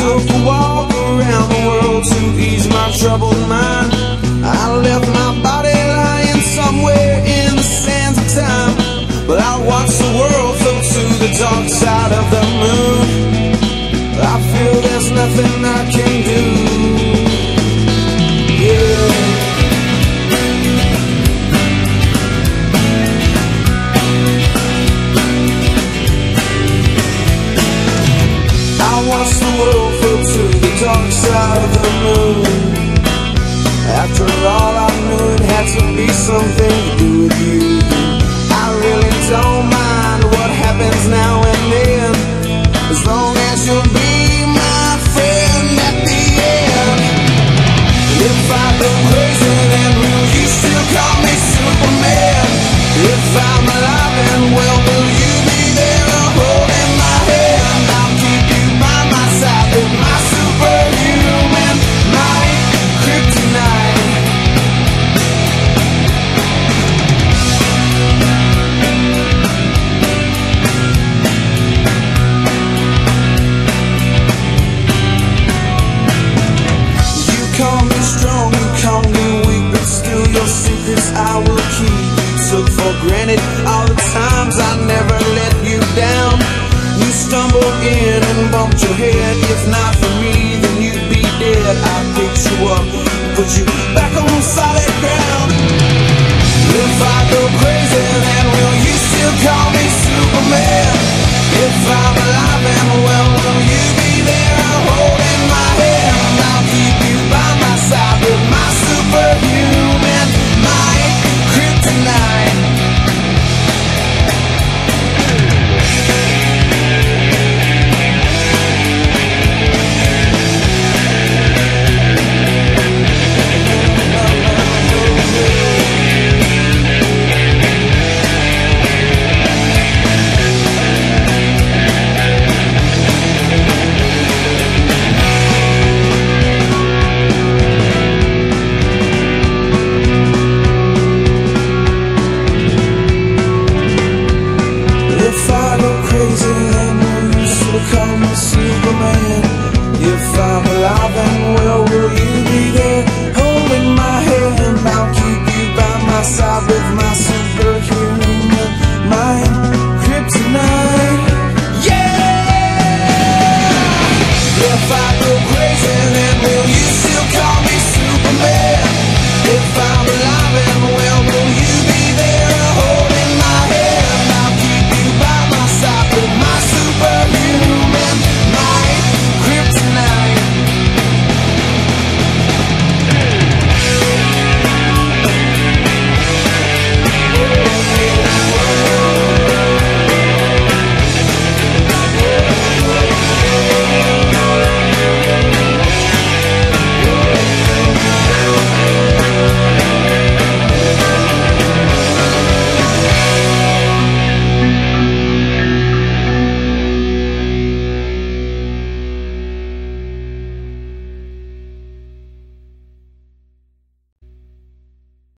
took a walk around the world to ease my troubled mind. I left my body lying somewhere in the sands of time, but I watched the world float to the dark side of the moon. I feel there's nothing I can do. Yeah. I watched the world float to the dark side of the moon. After all, I knew it had to be something to do with you. I really don't mind what happens now and then, as long as you'll be my friend at the end. If I go crazy, then will you still call me Superman? If I'm alive and well, will you be there holding my hand? I'll keep you by my side with my superhuman might, kryptonite. You call me strong, you call me weak, but still your secrets I will keep. Took for granted all the times I never let you down. You stumbled in and bumped your head. If not for me, then you'd be dead. I picked you up, put you back on solid ground. If I go crazy, then will you still call me Superman? If I'm alive and well, will you be there